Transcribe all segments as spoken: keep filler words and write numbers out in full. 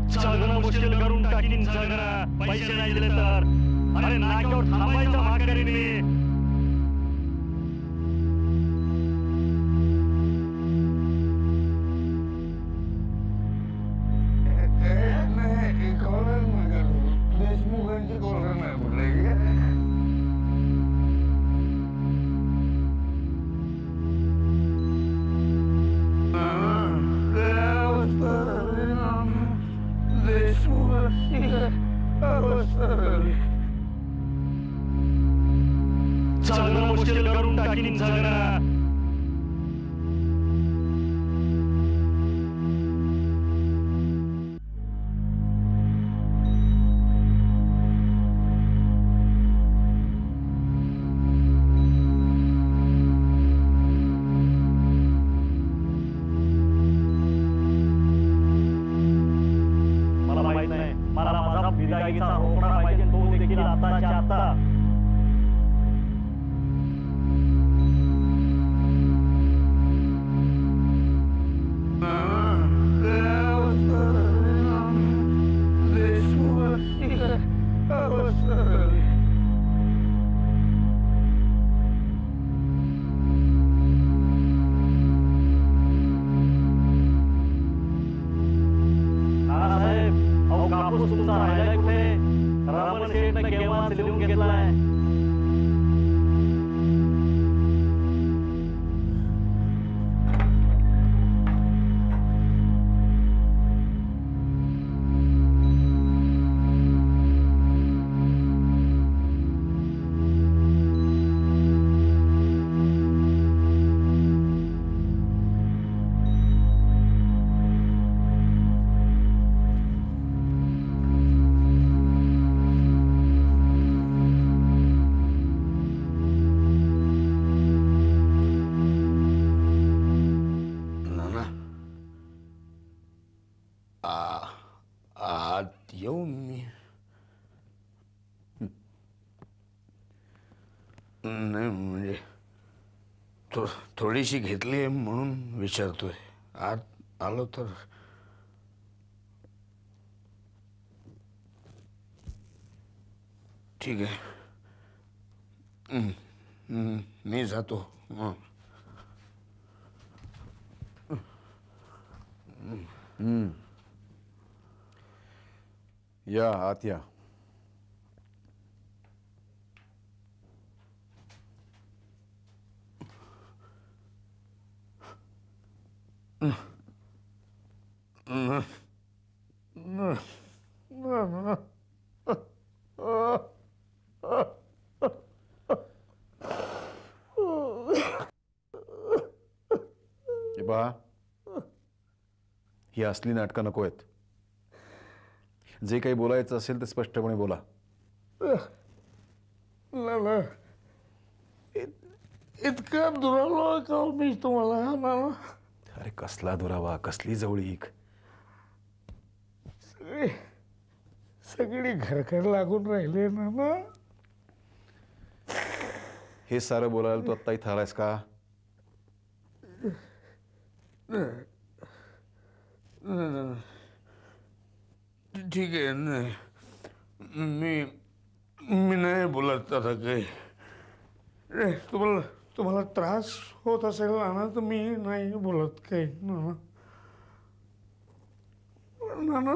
जगणं मुश्किल करून टाकीन जगणं पैसे नाही दिले तर अरे नाक्यावर थांबायचा भाग करीन मी जगणं मुश्किल करून टाकीन जगणं मला माहित नाही मला माझा विदाईचा रोकडा पाहिजे तो देखील आताच्या आता थोडीशी घेतली म्हणून विचारतोय आत आलो तर ठीक आहे मी जातो या आत या ही असली नाटकं नको आहेत जे काही बोलायचं असेल ते स्पष्टपणे बोला इतका दुरावा का मी तुम्हाला अरे कसला दुरावा कसली जवळीक सगळी सगळी घरघर लागून राहिले ना हे सारं बोलायला तू आत्ता इथं आलायस का ठीक आहे नाही मी मी नाही बोलत आता काही तुम्हाला तुम्हाला त्रास होत असेल ना तर मी नाही बोलत काही ना ना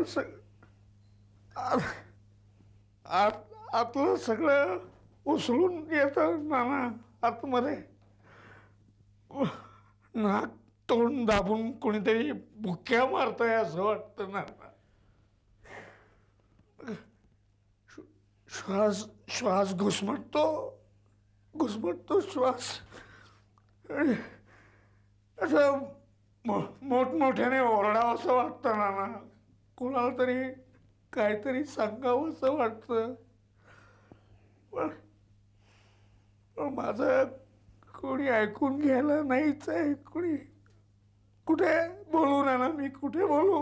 आतलं सगळं उचलून येतं नाना आतमध्ये नाक तोंड दाबून कोणीतरी बुक्या मारतंय असं वाटतं ना श्वास श्वास घुसमटतो घुसमटतो श्वास असं मोठमोठ्याने ओरडावं असं वाटतं ना कोणाला तरी काहीतरी सांगावं असं वाटतं पण माझं कोणी ऐकून घ्यायला नाहीच आहे कोणी कुठे बोलू ना मी कुठे बोलू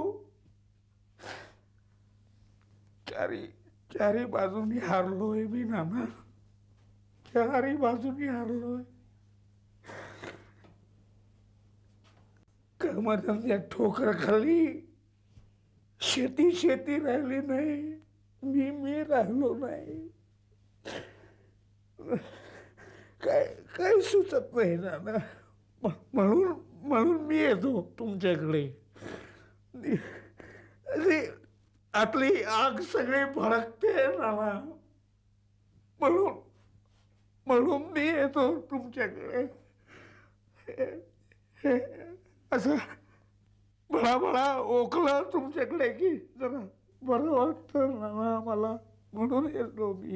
चारी चारी बाजूनी हारलोय मी नाना चारी बाजूनी हारलोय कमरात ठोकर खाल्ली शेती शेती राहिली नाही, मी मी राहिलो नाही. काय काय सुचत नाही ना, म्हणून म्हणून मी येतो तुमच्याकडे. अशी आतली आग सगळी भडकते नाना, म्हणून म्हणून मी येतो तुमच्याकडे. असं बडा बडा ओकलं तुमच्याकडे की जरा बरं वाटतं नाना मला, म्हणून येतो मी.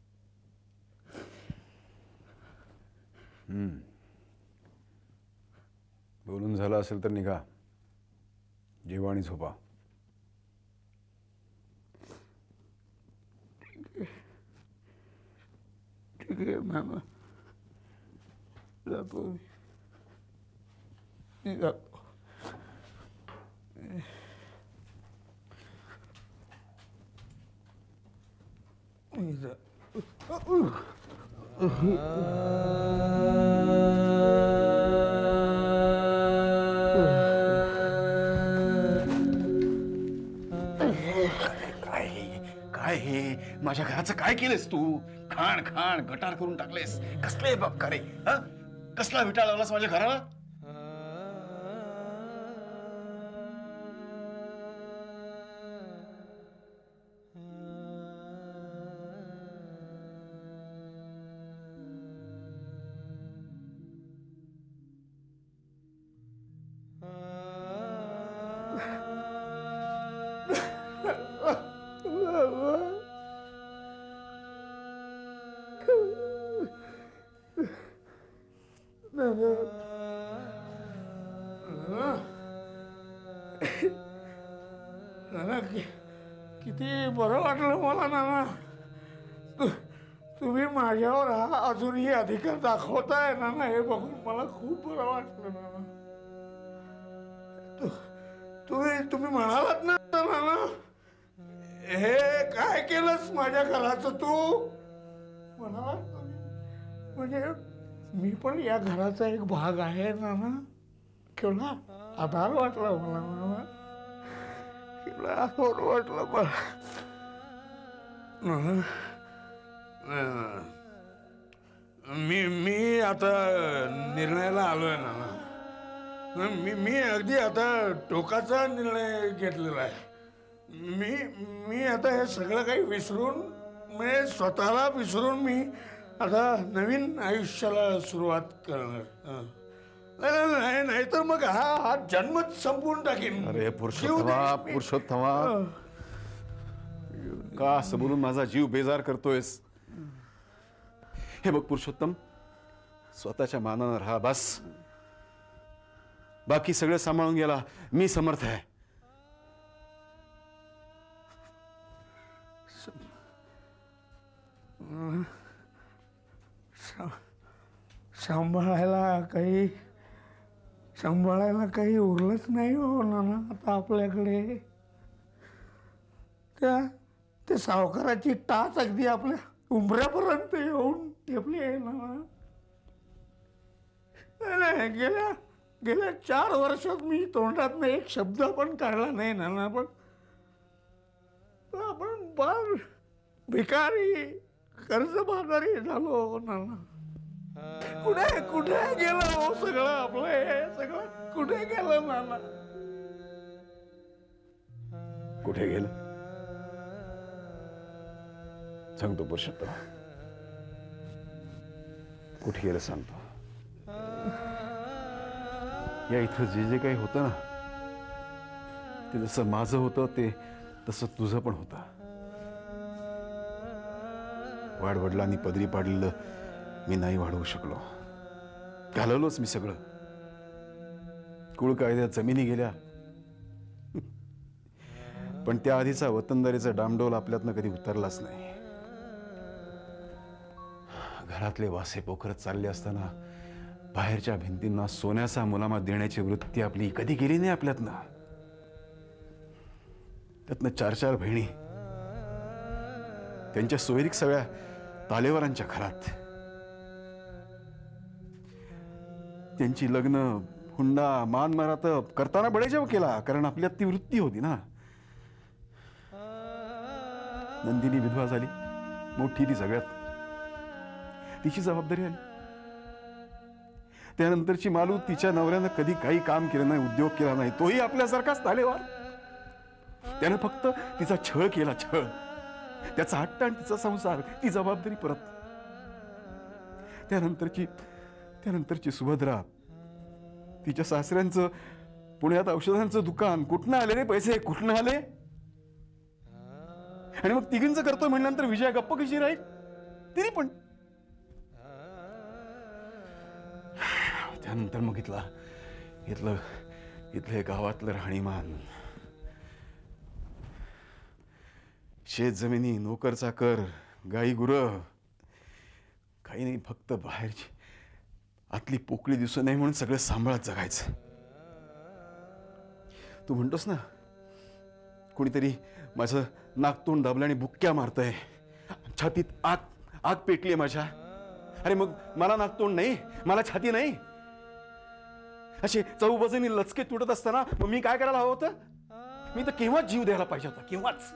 बोलून झालं असेल तर निघा, जेवा आणि झोपा. ठीक आहे नाना, जातो मी जातो. मी जातो. काय हे माझ्या घराचं काय केलंस तू? खाण खाण गटार करून टाकलेस. कसले बाप का रे? हा, कसला विटाळ लावलास माझ्या घराला? किती बरं वाटलं मला नाना, तुम्ही माझ्यावर हा अजूनही अधिकार दाखवताय नाना, हे बघून मला खूप बरं वाटलं नाना. तुम्ही तुम्ही म्हणालात ना नाना, हे काय केलंस माझ्या घराचं तू म्हणालात तुम्ही, म्हणजे मी पण या घराचा एक भाग आहे नाना. केवढा आधार वाटला मला नाना, केवढा आधार वाटला मला. मी मी आता निर्णयाला आलोय नाना. मी मी अगदी आता टोकाचा निर्णय घेतलेला आहे. मी मी आता हे सगळं काही विसरून, म्हणजे स्वतःला विसरून मी आता नवीन आयुष्याला सुरुवात करणार. नाही नाही तर मग हा हा जन्मच संपवून टाकेन. अरे पुरुषोत्तमा, पुरुषोत्तमा, का असं बोलून माझा जीव बेजार करतोयस? हे बघ पुरुषोत्तम, स्वतःच्या मानानं राहा बस. बाकी सगळं सांभाळून गेला मी समर्थ आहे. सांभाळायला काही सांभाळायला काही उरलंच नाही हो नाना आता आपल्याकडे. त्या ते सावकाराची टाच अगदी आपल्या उंबऱ्यापर्यंत येऊन ठेपली आहे नाना. नाही गेल्या गेल्या चार वर्षात मी तोंडात एक शब्द पण काढला नाही नाना. पण आपण बार भिकारी कर्जबाजारी झालो नाना. कुठे कुठे गेलं हो सगळं आपलं, हे सगळं कुठे गेलं नाना? कुठे गेलं सांगतो पुरुषोत्तम, कुठे गेलं सांगतो. या इथं जे जे काही होतं ना, ते जसं माझं होतं ते तसं तुझं पण होतं. वाडवडिलांनी पदरी पाडलेलं मी नाही वाढवू शकलो. घालवलोच मी सगळं. कुळ कायद्यात जमिनी गेल्या, पण त्या आधीचा वतनदारीचा डामडोल आपल्यातनं कधी उतरलाच नाही. घरातले वासे पोखरत चालले असताना बाहेरच्या भिंतींना सोन्याचा मुलामा देण्याची वृत्ती आपली कधी गेली नाही आपल्यातनं. त्यातनं चार चार बहिणी, त्यांच्या सोयरीक सगळ्या तालेवारांच्या घरात. त्यांची लग्न हुंडा मान मरात करताना बळेजाव केला, कारण आपल्यात ती वृत्ती होती ना. नंदिनी विधवा झाली, मोठी ती सगळ्यात, तिची जबाबदारी आली. त्यानंतरची मालू, तिच्या नवऱ्यानं कधी काही काम केलं नाही, उद्योग केला नाही, तोही आपल्यासारखाच तालेवार. त्यानं फक्त तिचा छळ केला, छळ. त्याचा हट्ट आणि तिचा संसार, ती जबाबदारी परत. त्यानंतरची त्यानंतरची सुभद्रा, तिच्या सासऱ्यांचं पुण्यात औषधांचं दुकान, कुठनं आले रे पैसे, कुठनं आले? आणि मग तिघींचं करतोय म्हणल्यानंतर विजया गप्प कशी राहील? तिने पण. त्यानंतर मग इथला इथलं इथलं गावातलं राहणीमान, शेत जमिनी, नोकर चाकर, गाई गुरं, काही नाही, फक्त बाहेरची आतली पोकळी दिसू नये म्हणून सगळं सांभाळत जगायचं. तू म्हणतोस ना, कोणीतरी माझं नाकतोंड दाबलं आणि बुक्क्या मारतंय, छातीत आग आग पेटलीये माझ्या. अरे मग मला नाकतोंड नाही, मला छाती नाही. असे चौबाजूनी लचके तुटत असताना मग मी काय करायला हवं होतं? मी तर केव्हाच जीव द्यायला पाहिजे होता, केव्हाच.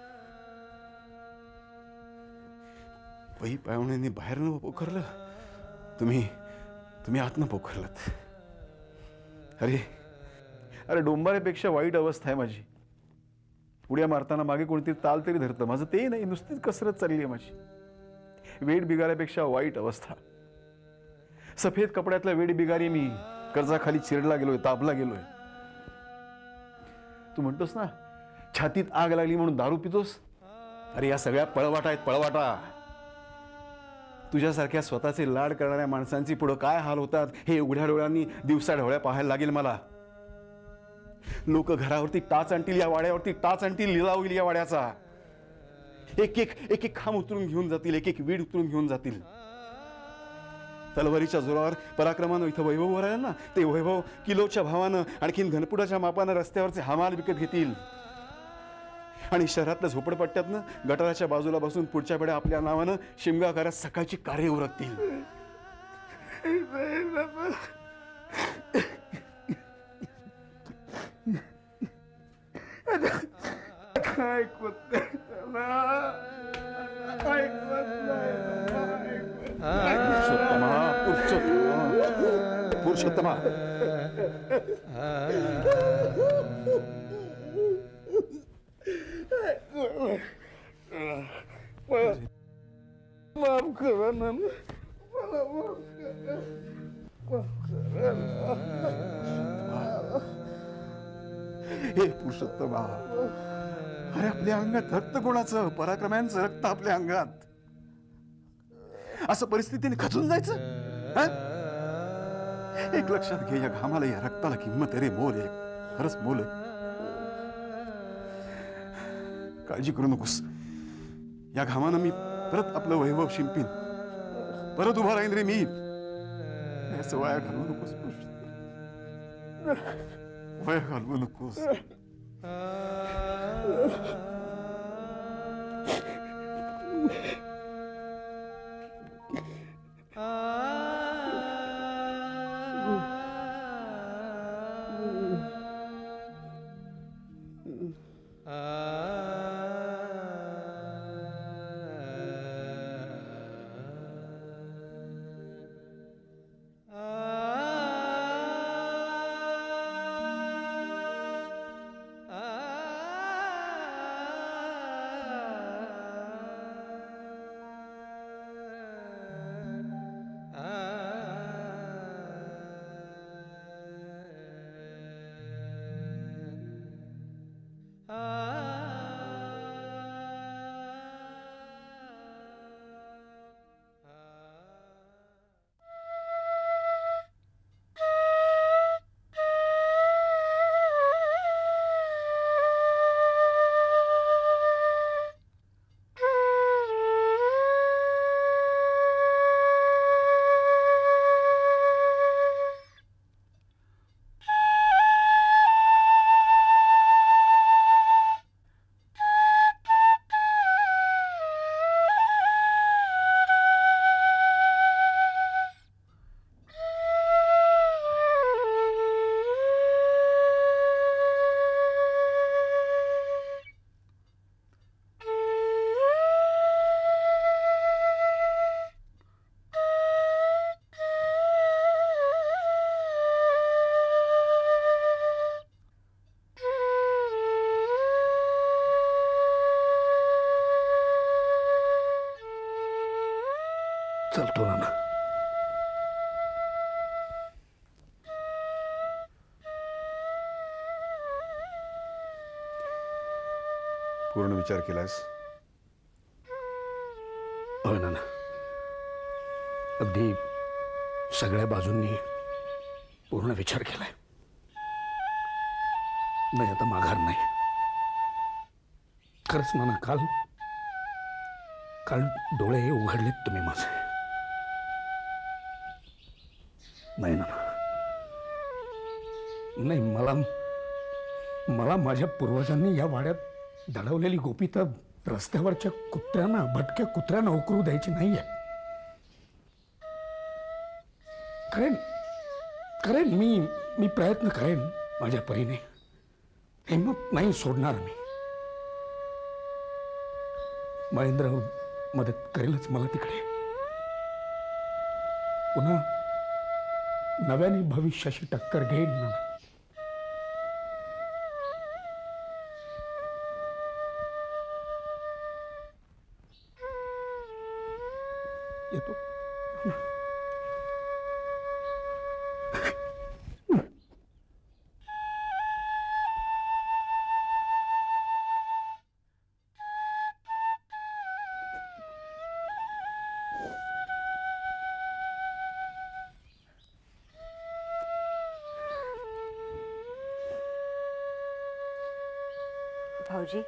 पै पाहुण्यांनी बाहेरनं पोखरलं, तुम्ही तुम्ही आतनं पोखरलात. अरे अरे डोंबाऱ्यापेक्षा वाईट अवस्था आहे माझी. उड्या मारताना मागे कोणती ताल तरी धरतं, माझं ते नाही, नुसतीच कसरत चालली आहे माझी. वेड बिगाऱ्यापेक्षा वाईट अवस्था. सफेद कपड्यातला वेड बिगारी मी, कर्जाखाली चिरडला गेलोय, तापला गेलोय. तू म्हणतोस ना छातीत आग लागली म्हणून दारू पितोस. अरे या सगळ्या पळवाटा आहेत, पळवाटा. तुझ्यासारख्या स्वतःचे लाड करणाऱ्या माणसांची पुढं काय हाल होतात हे उघड्या डोळ्यांनी दिवसा ढवळ्या पाहायला लागेल मला. लोक घरावरती टाच आणतील, या वाड्यावरती टाच आणतील, लिलाव होईल या वाड्याचा. एक एक एक एक खांब उतरून घेऊन जातील, एक एक वीड उतरून घेऊन जातील. तलवारीच्या जोरावर पराक्रमानं इथं वैभव वर आहे ना, ते वैभव किलोच्या भावानं, आणखीन घनपुडाच्या मापानं रस्त्यावरचे हमाल विकत घेतील. आणि शहरातल्या झोपडपट्ट्यातनं गटाराच्या बाजूला बसून पुढच्या वेळा आपल्या नावानं शिमगा करत सकाळची कार्य उरकतील. पुरुषोत्तमा पुरुषोत्तमा माफ करा ना, मला माफ करा, माफ करा. हे पुरुषोत्तमा, अरे आपल्या अंगात रक्त कोणाचं? पराक्रमांचं रक्त आपल्या अंगात. असं परिस्थितीने खचून जायचं? एक लक्षात घे, या घामाला, या रक्ताला किंमत आहे रे, मोल आहे, खरंच मोल आहे. काळजी करू नकोस, या घामानं मी परत आपलं वैभव शिंपीन, परत उभा राहीन रे मी. असं वाया घालवू नकोस, वाया घालवू नकोस. चलतो ना. पूर्ण विचार केलास? होय ना. अगदी सगळ्या बाजूंनी पूर्ण विचार केलाय. नाही आता माघार नाही. खरंच ना, काल काल डोळे उघडलेत तुम्ही माझे. नाही ना, नाही. मला मला माझ्या पूर्वजांनी या वाड्यात दडवलेली गोपी तर रस्त्यावरच्या कुत्र्यांना, भटक्या कुत्र्यांना उकरू द्यायची नाहीये. करेन करेन मी मी प्रयत्न करेन माझ्या परीने. हिम्मत नाही सोडणार मी. महेंद्र मदत करेलच मला तिकडे. पुन्हा नव्याने भविष्याशी टक्कर घेईन ना. येतो. भाऊजी,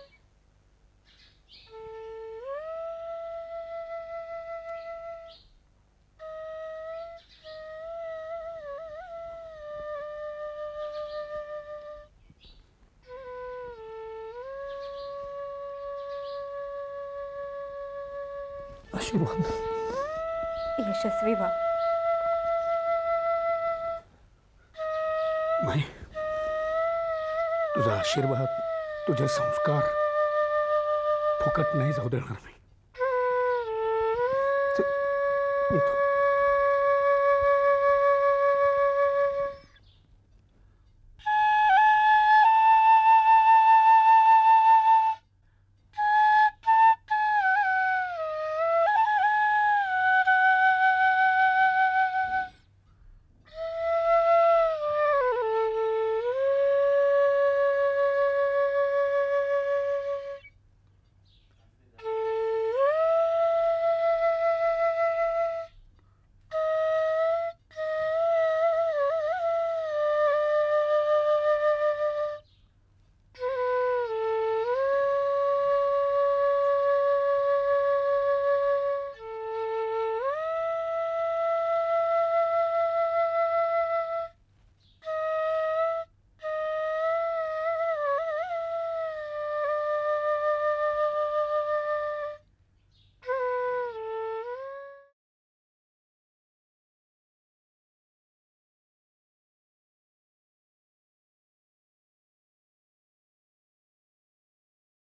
आशीर्वाद. यशस्वी व्हा. नाही, तुझा आशीर्वाद, तुझे संस्कार फुकट नाही जाऊ देणार मी. चल, येतो.